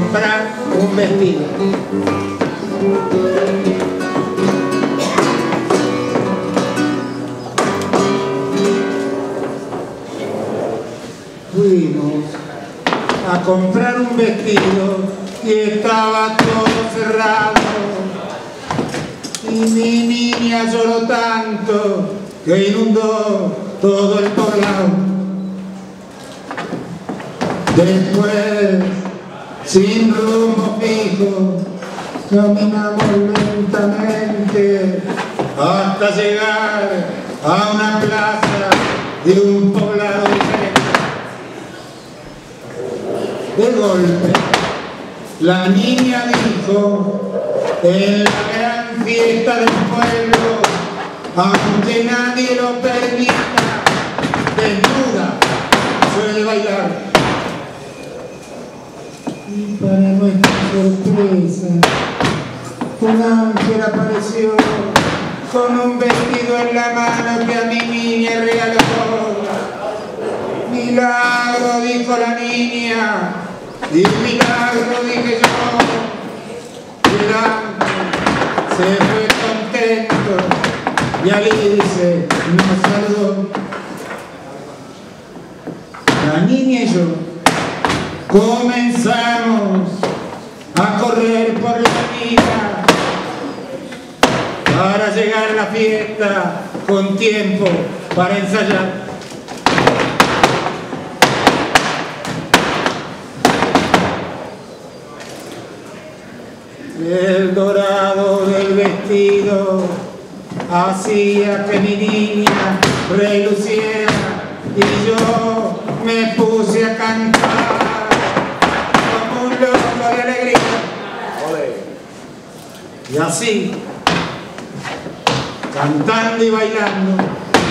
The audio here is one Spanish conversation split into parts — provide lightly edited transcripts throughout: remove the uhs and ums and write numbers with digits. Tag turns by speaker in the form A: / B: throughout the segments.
A: comprar un vestido. Fuimos a comprar un vestido y estaba todo cerrado. Y mi niña lloró tanto que inundó todo el poblado. Después, sin rumbo fijo, caminamos lentamente hasta llegar a una plaza de un poblado diferente. De golpe, la niña dijo, en la gran fiesta del pueblo, aunque nadie lo permita, desnuda suele bailar. Y para nuestra sorpresa, un ángel apareció con un vestido en la mano que a mi niña regaló. Milagro, dijo la niña, y milagro, dije yo. El ángel se fue contento y Alice nos saludó. La niña y yo comenzamos a correr por la vida para llegar a la fiesta con tiempo para ensayar. El dorado del vestido hacía que mi niña reluciera y yo me puse a cantar como un loco de alegría. Y así, cantando y bailando,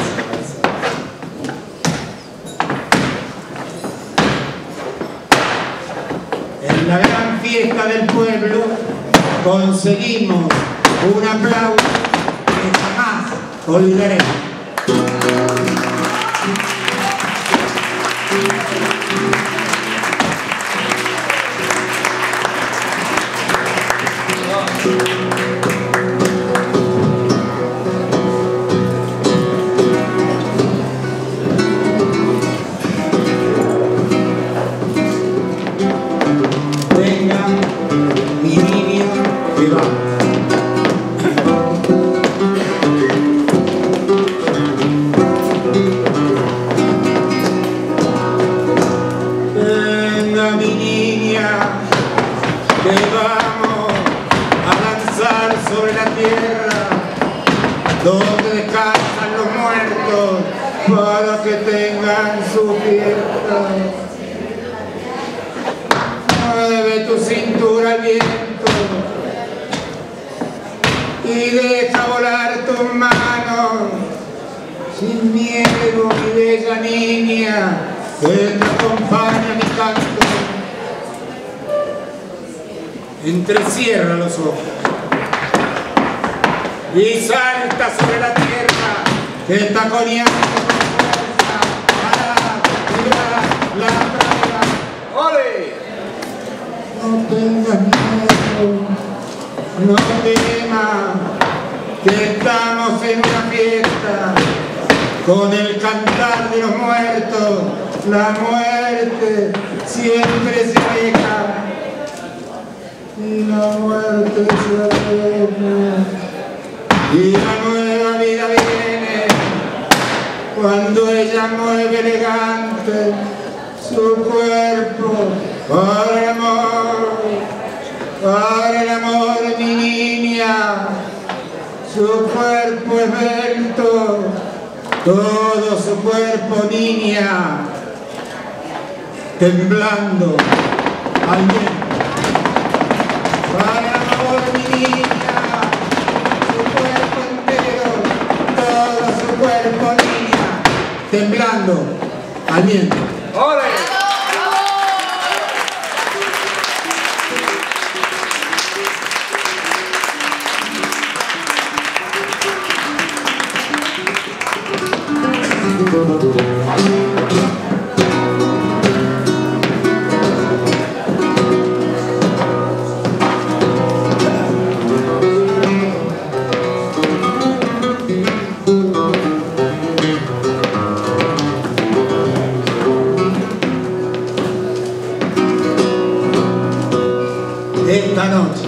A: en la gran fiesta del pueblo conseguimos un aplauso que jamás olvidaré. Venga, mi niña, que va. Venga, mi niña, que vamos a lanzar sobre la tierra donde descansan los muertos para que tengan su fiesta. Mueve tu cintura al viento y deja volar tus manos sin miedo, mi bella niña, que te acompaña mi canto. Entrecierra los ojos y salta sobre la tierra que taconeando con fuerza para librar la prueba. ¡Ole! No tengas miedo, no temas, que estamos en una fiesta con el cantar de los muertos. La muerte siempre se aleja y la muerte se aleja y la nueva vida viene cuando ella mueve elegante su cuerpo para el amor, mi niña. Su cuerpo esbelto, todo su cuerpo, niña, temblando al viento. Para el amor, mi niña, su cuerpo entero, todo su cuerpo, niña, temblando al viento. ¡Ole! esta noche.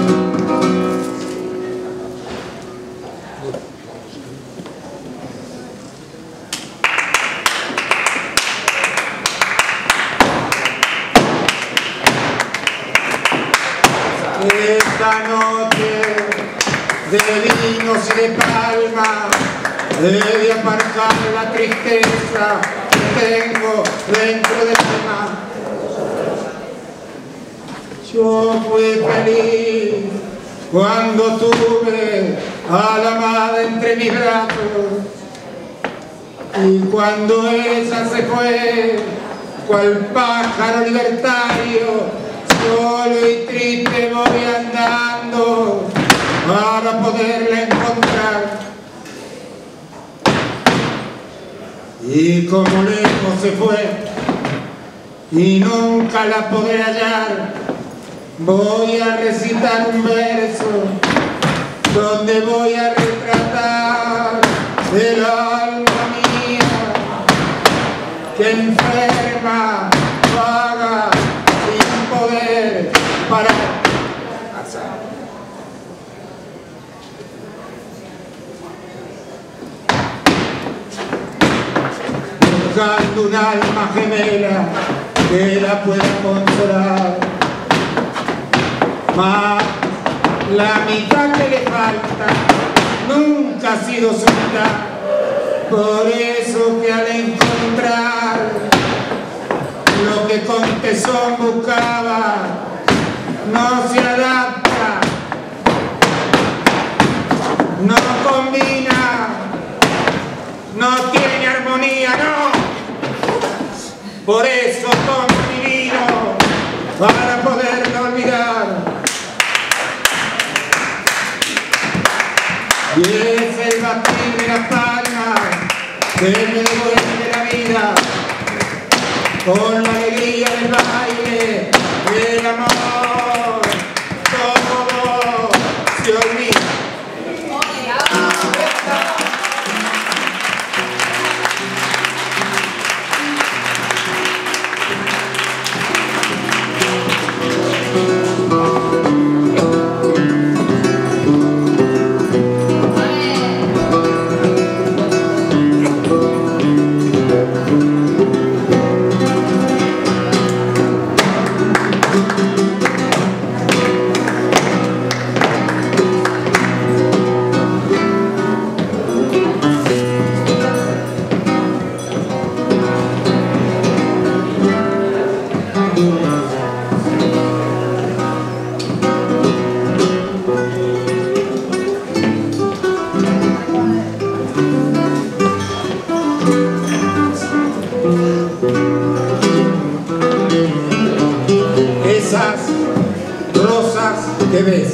A: Esta noche de vinos y de palma he de aparcar la tristeza que tengo dentro del alma. Yo fui feliz cuando tuve a la amada entre mis brazos, y cuando ella se fue, cual pájaro libertario, solo y triste voy andando para poderla encontrar. Y como lejos se fue y nunca la podré hallar, voy a recitar un verso donde voy a retratar el alma mía que enferma, vaga, sin poder parar. Buscando un alma gemela que la pueda consolar, mas la mitad que le falta nunca ha sido su mitad. Por eso que al encontrar lo que con tesón buscaba, no se adapta, no combina, no tiene armonía, no. Por eso tomo mi vino para poderlo olvidar. Y es el batir de las palmas que me devuelve la vida, con la alegría del baile, del amor, todo se olvida. Esas rosas que ves,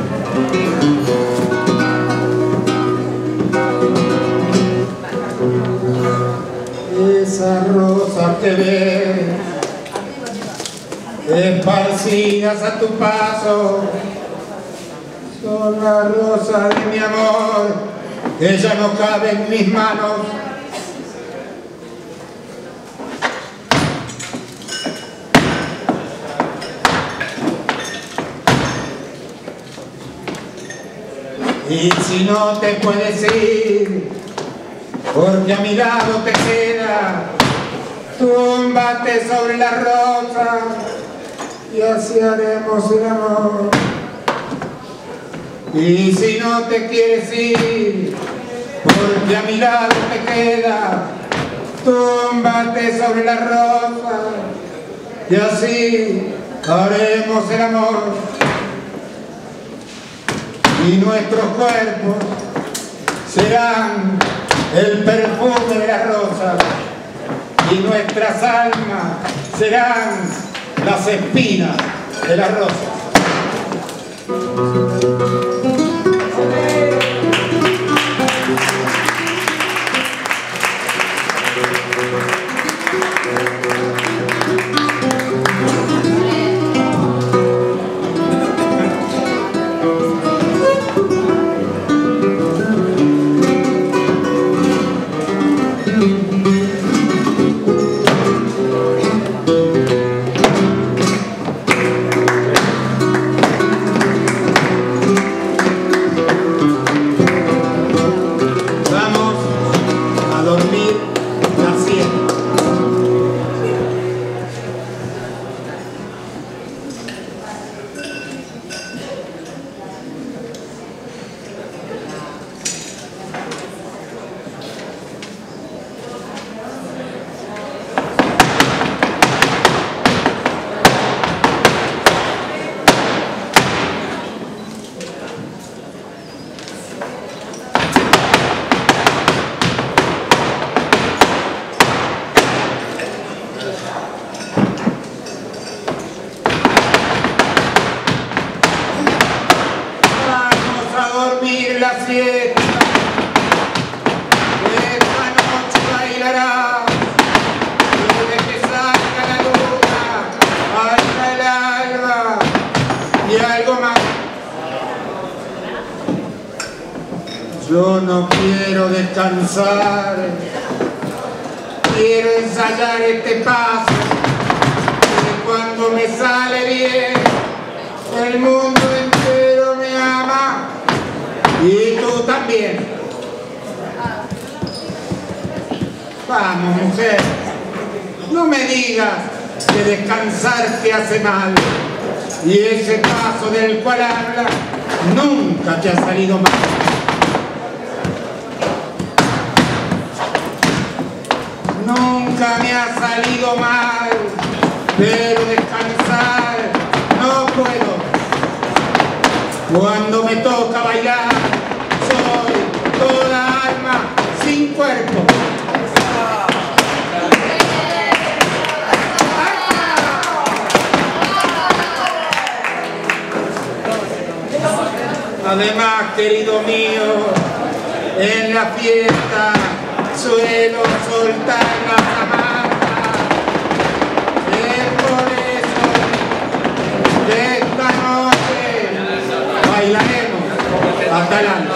A: esas rosas que ves, esparcidas a tu paso, son las rosas de mi amor, que ya no caben en mis manos. Y si no te puedes ir, porque a mi lado te queda, túmbate sobre la rosa y así haremos el amor. Y si no te quieres ir, porque a mi lado te queda, túmbate sobre la rosa y así haremos el amor. Y nuestros cuerpos serán el perfume de las rosas, y nuestras almas serán las espinas de las rosas. la fiesta, esta noche bailarás, desde que salga la luna hasta el alba y algo más. Yo no quiero descansar, quiero ensayar este paso, que cuando me sale bien, el mundo entero me ama y tú también. Vamos, mujer, no me digas que descansar te hace mal y ese paso del cual hablas nunca te ha salido mal. Nunca me ha salido mal, pero descansar no puedo. Cuando me toca bailar, soy toda alma sin cuerpo. Además, querido mío, en la fiesta suelo soltar las amarras. Es por eso que esta noche bailaremos hasta el alma.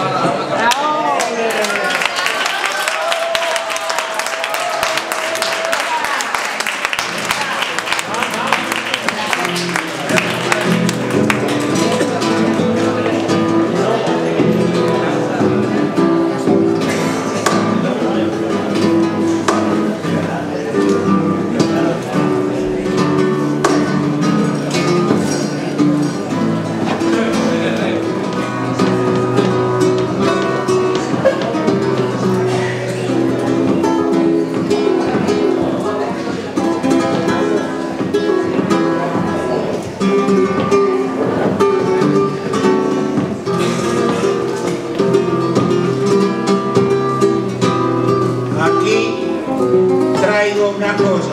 A: Traigo una cosa.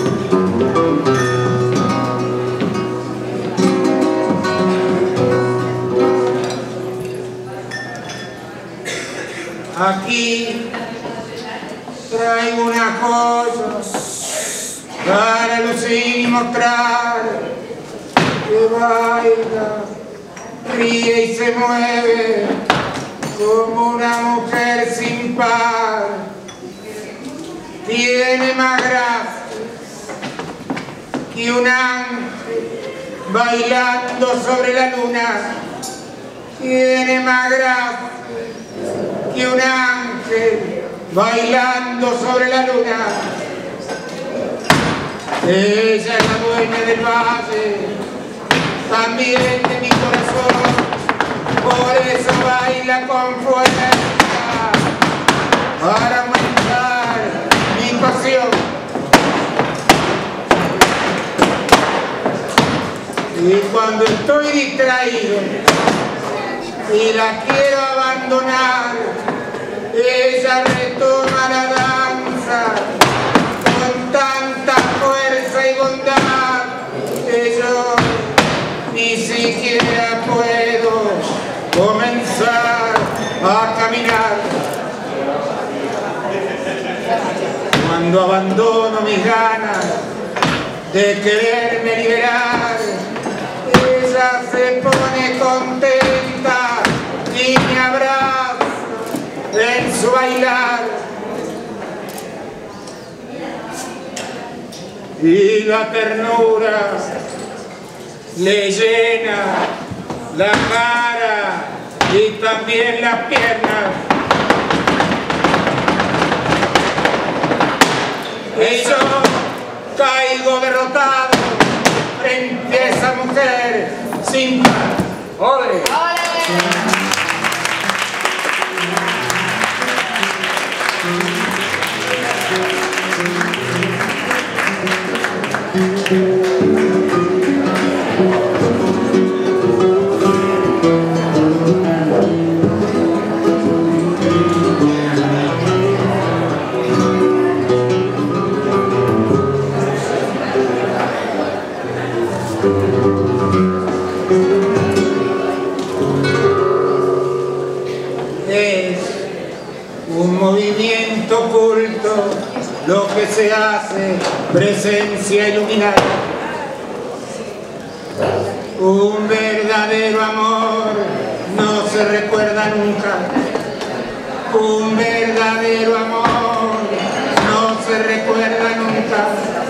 A: Aquí traigo una cosa para lucir y mostrar que baila, ríe y se mueve como una mujer sin par. Tiene más gracia que un ángel bailando sobre la luna. Tiene más gracia que un ángel bailando sobre la luna. Ella es la dueña del valle, también de mi corazón, por eso baila con fuerza para aumentar mi pasión. Y cuando estoy distraído y la quiero abandonar, ella retoma la danza con tanta fuerza y bondad que yo ni siquiera puedo comenzar a caminar. Cuando abandono mis ganas de quererme liberar, ella se pone contenta y me abraza en su bailar. Y la ternura le llena la cara y también las piernas. Y yo caigo derrotado frente a esa mujer sin par. ¡Ole! movimiento oculto, lo que se hace, presencia iluminada. Un verdadero amor no se recuerda nunca. Un verdadero amor no se recuerda nunca.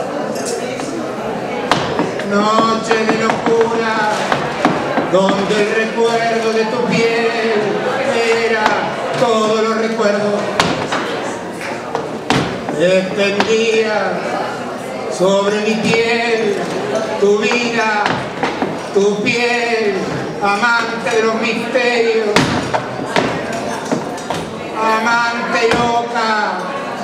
A: Noche de locura, donde el recuerdo de tu piel era todos los recuerdos. Extendía sobre mi piel tu vida, tu piel, amante de los misterios, amante loca,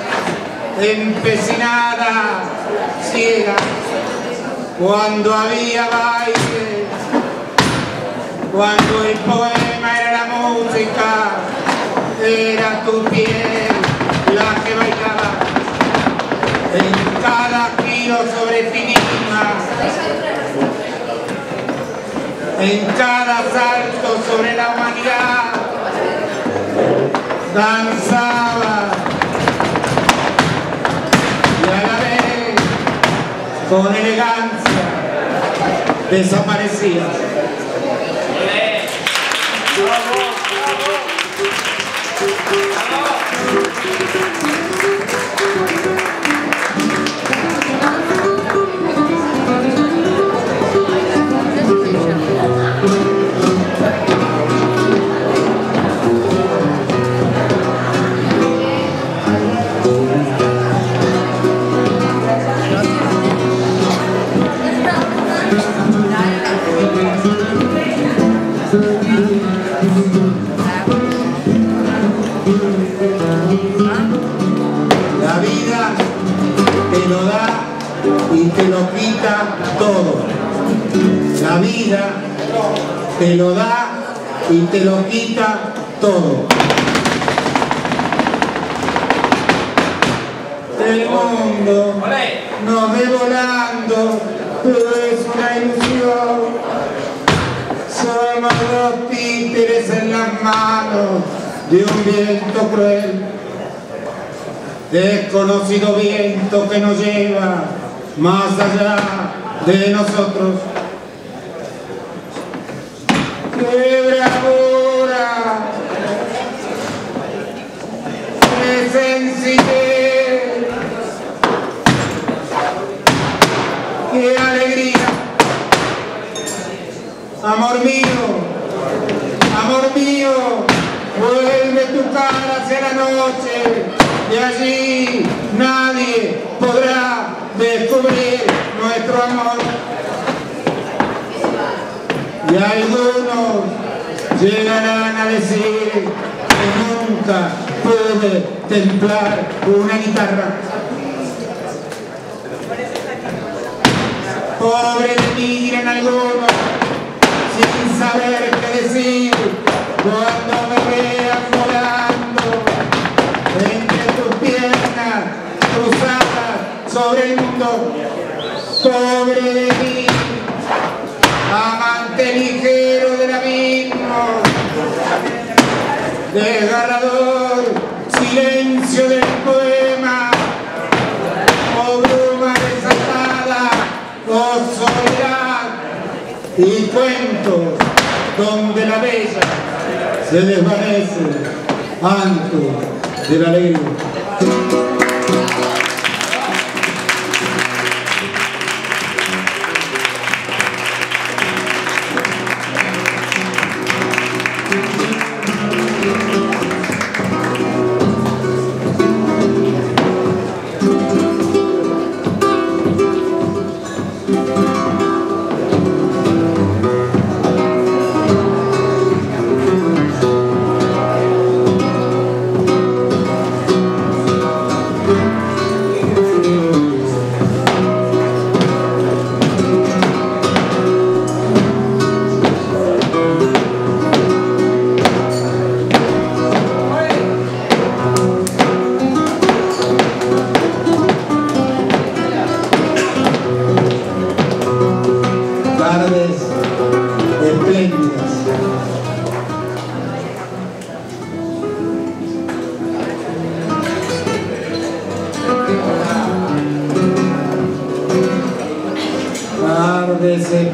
A: empecinada, ciega, cuando había baile, cuando el poema era la música, era tu piel la que bailaba. En cada giro sobre ti misma, en cada salto sobre la humanidad, danzaba y a la vez, con elegancia, desaparecía. La vida te lo da y te lo quita todo. La vida te lo da y te lo quita todo. El mundo nos ve volando, pero es una ilusión. Somos dos títeres en las manos de un viento cruel, desconocido viento que nos lleva más allá de nosotros. ¡Qué bravura! ¡Qué sencillez! ¡Qué alegría! Amor mío, vuelve tu cara hacia la noche y allí nadie podrá descubrir nuestro amor. Y algunos llegarán a decir que nunca pude templar una guitarra. Pobre de mí, dirán algunos, sin saber qué decir, cuando me vean volando entre tus piernas cruzadas sobre el mundo. Pobre de mí, amante ligero del abismo, desgarrador silencio del poema, o bruma desatada, o soledad y cuentos donde la bella se desvanece antes de la alegría.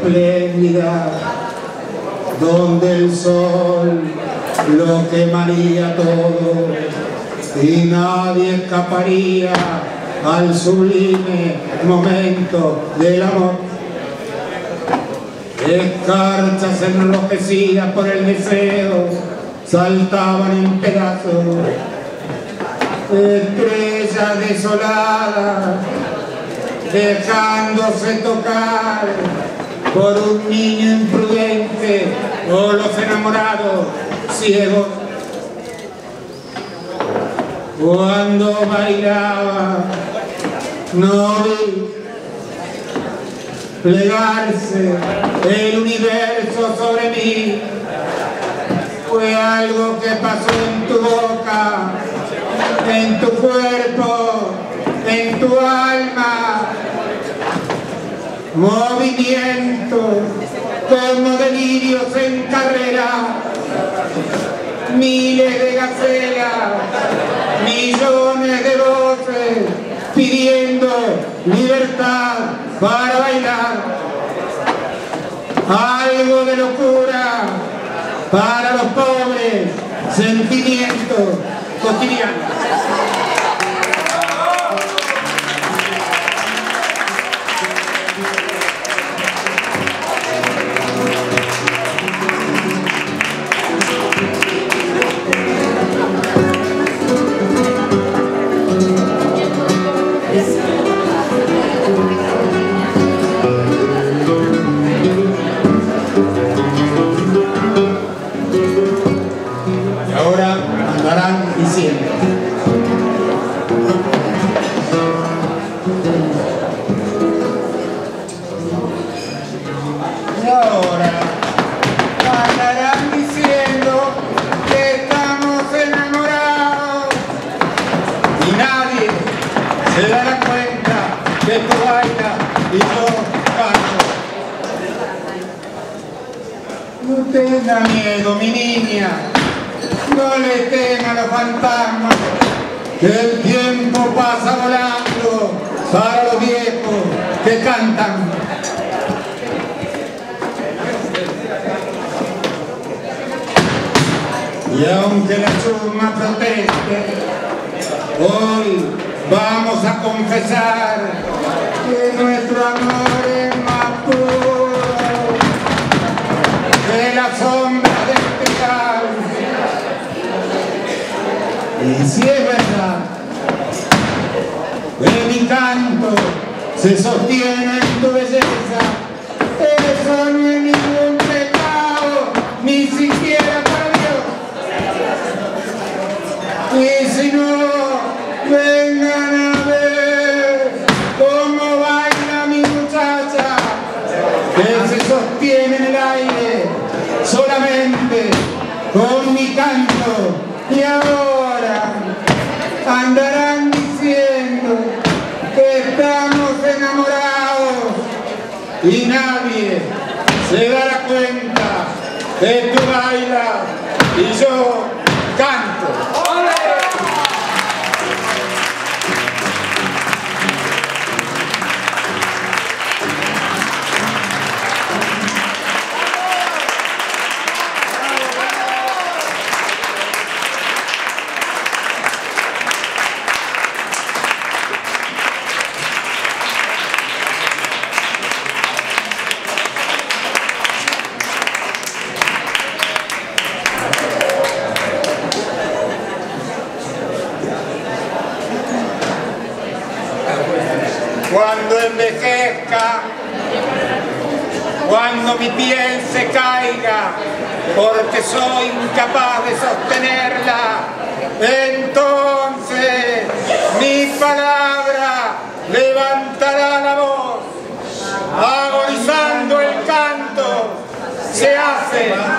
A: espléndida, donde el sol lo quemaría todo y nadie escaparía al sublime momento del amor. Escarchas enrojecidas por el deseo saltaban en pedazos, estrellas desoladas dejándose tocar por un niño imprudente o los enamorados ciegos. Cuando bailaba no vi plegarse el universo sobre mí. Fue algo que pasó en tu boca, en tu cuerpo, en tu alma. Movimiento como delirios en carrera, miles de gacelas, millones de voces pidiendo libertad para bailar. Algo de locura para los pobres, sentimientos cotidianos. No tenga miedo, mi niña, no le tema a los fantasmas, que el tiempo pasa volando para los viejos que cantan. Y aunque la chusma proteste, hoy vamos a confesar que nuestro amor es más puro que la sombra del pecado. Y si es verdad que mi canto se sostiene en tu belleza, eso no es ningún pecado, ni siquiera para Dios. Y si no, vengan a ver cómo baila mi muchacha, que se sostiene en el aire solamente con mi canto. Y ahora andarán diciendo que estamos enamorados y nadie se dará cuenta que tú bailas y yo canto. Cuando envejezca, cuando mi piel se caiga, porque soy incapaz de sostenerla, entonces mi palabra levantará la voz, agonizando el canto, se hace